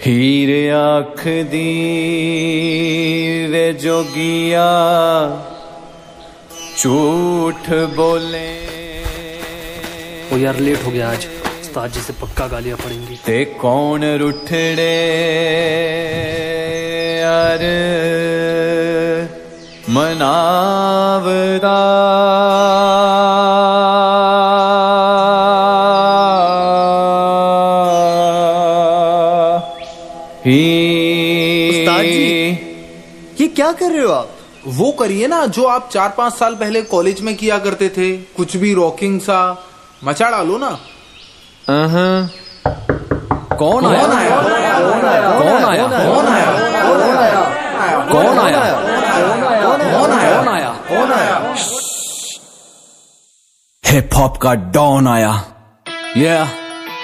हीर आँख दी वे जोगिया झूठ बोले। ओ यार लेट हो गया आज, उस्ताद जी से पक्का गालियां पड़ेंगी। ते कौन रुठड़े यार मनावदा उस्ताद जी ये क्या कर रहे हो आप? वो करिए ना जो आप 4-5 साल पहले कॉलेज में किया करते थे, कुछ भी रॉकिंग सा मचा डालो ना। कौन आया? कौन आया? कौन आया? कौन आया? कौन आया? कौन आया? कौन आया? कौन आया? हिप हॉप का डॉन आया। Yeah.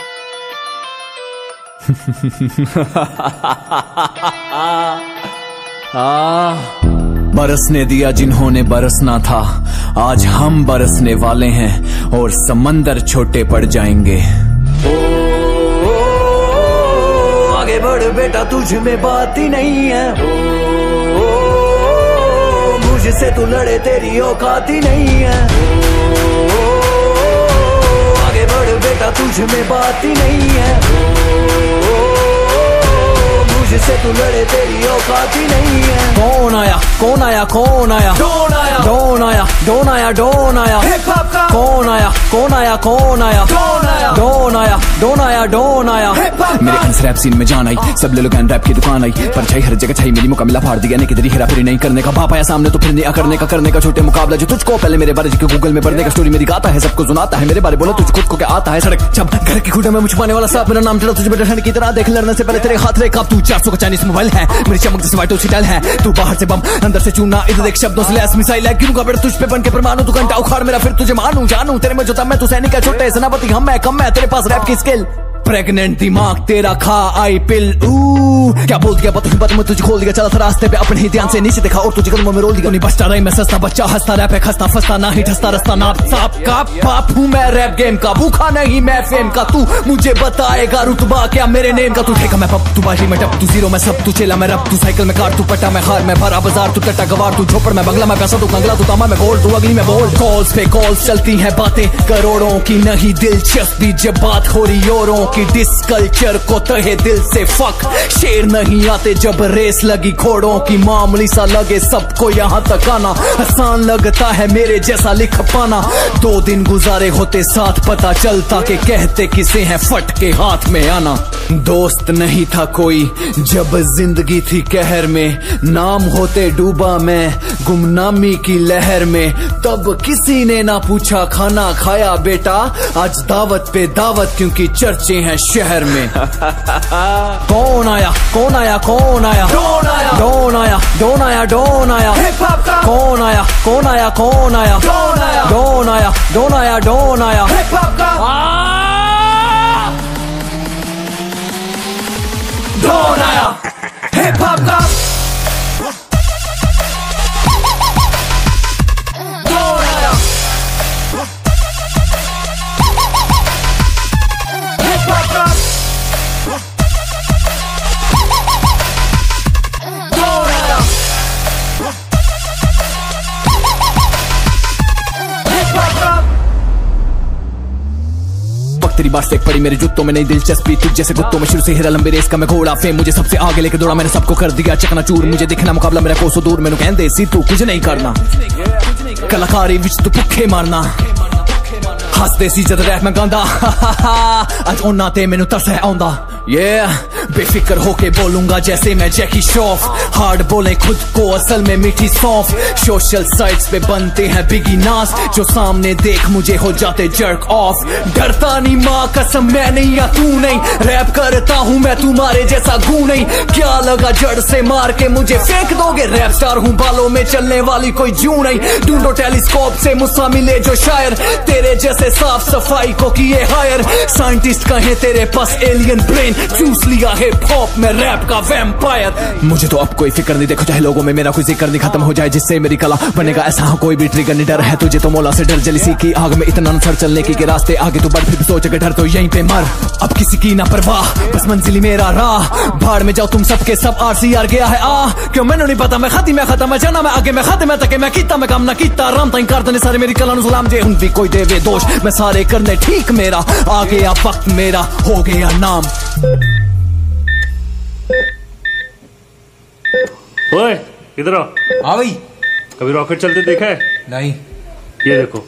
बरसने दिया जिन्होंने बरसना था, आज हम बरसने वाले हैं और समंदर छोटे पड़ जाएंगे। आगे बढ़ बेटा तुझ में बात ही नहीं है, मुझसे तू लड़े तेरी औकात ही नहीं है। आगे बढ़ बेटा तुझ में बात ही नहीं है, मुझसे तू लड़े तेरी औकात ही नहीं है। कौन आया? कौन आया? कौन आया? डॉन आया। डॉन आया। डॉन आया। डॉन आया। हिप हॉप का कौन आया? कौन आया? कौन आया? डॉन आया। डॉन आया। डॉन आया। डॉन आया। मेरे खंस रैप सीन में जान आई, सब ले लो गैन रैप की दुकान आई, पर छाई हर जगह छाई मेरी मुकाबला फाड़ दिया ने किधर हेरा फेरी नहीं करने का। बाप आया सामने तो फिर नहीं करने का छोटे मुकाबला जो तुझको पहले मेरे बारे जो गूगल में पढ़ने का स्टोरी मेरी गाता है, सबको सुनाता है मेरे बारे, बोला तुझ खुद को क्या आता है। सड़क जब घर की खुदा में मुझ पाने वाला साहब मेरा नाम चढ़ा तुझे बेटा ठंड की तरह देख, लड़ने से पहले तेरे हाथ रे काप। तू 400 का चाइनीज मोबाइल है, मेरी चमक जैसे वाइट सिटाइल है, तू बाहर से बम अंदर से चूना, इधर देख शब्दों से लैस मिसाइल है। क्यों बेटा तुझ पे बन के परमाणु, तू घंटा उखाड़ मेरा फिर तुझे मानू जानू, तेरे में जो मैं तू सैनिक है छोटे सेनापति हम है कम है, तेरे पास रैप की स्किल प्रेग्नेंट दिमाग तेरा खा आई पिल। क्या बोल दिया बात में तुझे खोल दिया, चला था रास्ते पे अपने ही ध्यान से नीचे देखा और तुझे कदमों में रोल दिया। नहीं बचता रही मैं सस्ता बच्चा हंसता रैप है खस्ता फंसता ना ही ठसता रस्ता नाप साप का बाप हूँ मैं रैप गेम का, भूखा नहीं मैं फेम का, तू मुझे बताएगा रुतबा क्या मेरे नेम का। तू ठेका मैं पप तू बाजी में टप, तू जीरो में सब, तू चेला मैं रब, तू साइकिल में कार, तू पट्टा में हार, मैं भरा बाजार, तू टट्टा गवार, तू झोपड़ में बंगला में पैसा, तू कंगला, तू तामा में गोल्ड, तू अगली में बोल्ड। कॉल्स पे कॉल्स चलती हैं बातें करोड़ों की, नहीं दिलचस्पी जब बात हो रही औरों की। डिस कल्चर को तहे दिल से फक, शेर नहीं आते जब रेस लगी घोड़ों की। मामूली सा लगे सबको यहाँ तक आना, आसान लगता है मेरे जैसा लिख पाना। 2 दिन गुजारे होते साथ पता चलता कि कहते किसे हैं फट के हाथ में आना। दोस्त नहीं था कोई जब जिंदगी थी कहर में, नाम होते डूबा मैं गुमनामी की लहर में, तब किसी ने ना पूछा खाना खाया बेटा, आज दावत पे दावत क्योंकि चर्चे हैं शहर में। कौन आया? कौन आया? कौन आया? डॉन आया। डॉन आया। डॉन आया। डॉन आया। हिप हॉप का कौन आया? कौन आया? कौन आया? डॉन आया। डॉन आया। डॉन आया। डॉन आया। हिप हॉप का डॉन आया। हिप हॉप का डॉन आया। हिप हॉप का तेरी बात से पड़ी मेरे जूतों में नहीं दिलचस्पी, तुझ जैसे कुत्तों में शुरू से हिरा लंबे रेस का मैं घोड़ा, फेम मुझे सबसे आगे लेके दौड़ा, मैंने सबको कर दिया चकनाचूर, मुझे दिखना मुकाबला मेरा कोसों दूर, मैंने कहते सी तू कुछ नहीं करना, कलाकारी विच तू भुक्खे मारना, हसदे सी जद रैप मैं गांदा। अज ओना ते मैनू तरस है आंदा, बेफिक्र होके बोलूंगा जैसे मैं जैकी श्रॉफ, हार्ड बोले खुद को असल में मीठी सौंफ। सोशल साइट्स पे बनते हैं बिगी नास, जो सामने देख मुझे हो जाते जर्क ऑफ। डरता नहीं माँ कसम मैं नहीं या तू नहीं, रैप करता हूँ मैं तुम्हारे जैसा गू नहीं। क्या लगा जड़ से मार के मुझे फेंक दोगे, रैप स्टार हूँ बालों में चलने वाली कोई जू नहीं। ढूंढो टेलीस्कोप से मुझसे मिले जो शायर, तेरे जैसे साफ सफाई को किए हायर। साइंटिस्ट कहे तेरे पास एलियन ब्रेन, चूस लिया हिप हॉप में रैप का वैम्पायर। मुझे तो अब कोई फिक्र नहीं, देखो चाहे लोगों में मेरा कोई जिक्र नहीं, खत्म हो जाए जिससे मेरी कला बनेगा ऐसा कोई भी ट्रिगर नहीं। डर है तुझे तो मौला से डर, जली सी की आग में इतना न सर चलने की रास्ते आगे तो बढ़, फिर सोच के डर तो यहीं पे मर। अब किसी की ना परवाह, बस मंजिल मेरा राह, भाड़ में जाओ तुम सबके सब RCR गया है क्यों मैंने नहीं पता, मैं खत्म मैं जाना मैं आगे मैं खत्म तक मैं कीता मैं काम ना कीता राम ताई कर देने सारे मेरी कला नु सलाम जे हुन भी कोई देवे दोष, मैं सारे करने ठीक मेरा आ गया वक्त, मेरा हो गया नाम। ओए इधर आओ। हाँ भाई। कभी रॉकेट चलते देखा है? नहीं। ये देखो।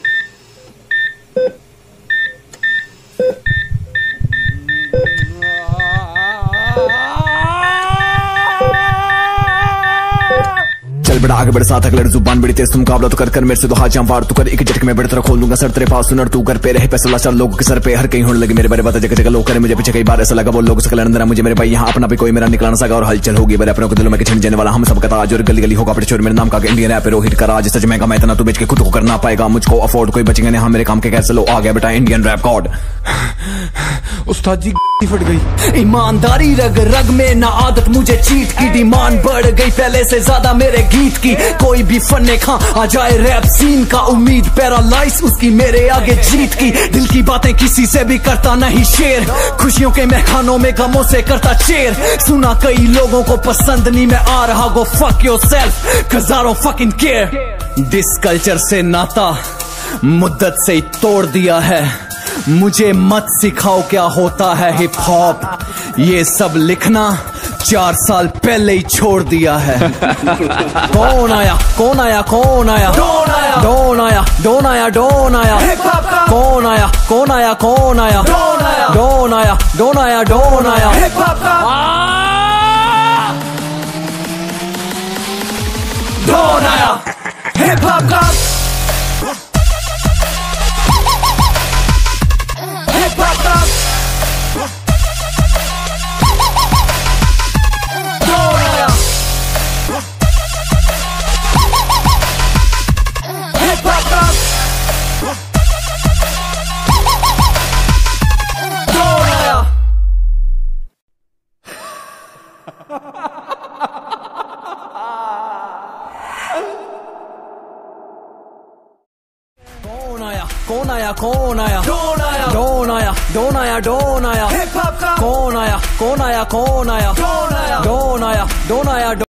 चल बड़ा आगे बढ़ साथ अगले जुबान बड़ी तेज, तुम मुकाबला तो कर मेरे से तो हाथ जाम वार तू कर, एक झटके में बड़े तरह खोल दूंगा सर तेरे पास सुनर, तू कर पे रहे पैसा लाचार लोगों के सर पे हर कहीं होने लगे मेरे बारे, बता जगह जगह लोग करे मुझे पीछे कई बार ऐसा लगा वो लोग सकल अंदर मुझे मेरे भाई यहाँ अपना भी कोई मेरा निकलाना सका, और हलचल होगी बड़े अपनों के दिलों में छिन जाने वाला हम सबका ताज, और गली गली होगा अपने चोर मेरे नाम का इंडियन रैप रोहित का राज, सच महंगा मैं इतना तू बेच के खुद को करना पाएगा, मुझको अफोर्ड कोई बचेंगे नहीं, हाँ मेरे काम के कैसे लो आ गया बेटा इंडियन रैप गॉड। उस्ताद जी फट गई। ईमानदारी रग रग में ना आदत मुझे चीट की, डिमांड बढ़ गई पहले से ज्यादा मेरे गीत की, कोई भी फन्ने खां आ जाए रैप सीन का, उम्मीद पैरालाइज उसकी मेरे आगे जीत की, दिल की बातें किसी से भी करता नहीं शेयर, खुशियों के महखानों में गमों से करता चेयर, सुना कई लोगों को पसंद नहीं मैं आ रहा, go fuck yourself cause I don't fucking care। This culture से नाता मुद्दत से ही तोड़ दिया है, मुझे मत सिखाओ क्या होता है हिप हॉप, ये सब लिखना 4 साल पहले ही छोड़ दिया है। कौन आया कौन आया कौन आया डोन आया डोन आया डोन आया डोन आया, कौन आया कौन आया कौन आया डोन आया डोन आया डोन आया डोन आया, डोन आया हिप हॉप का कौन आया कौन आया डोन आया डोन आया डोन आया डोन आया, कौन आया कौन आया कौन आया डोन आया डोन आया डोन आया।